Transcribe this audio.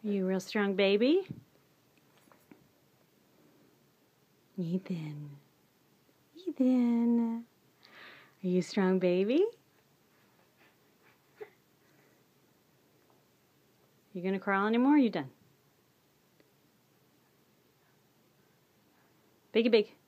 Are you a real strong baby? Ethan. Ethan. Are you a strong baby? You gonna crawl anymore? Or are you done? Biggie big.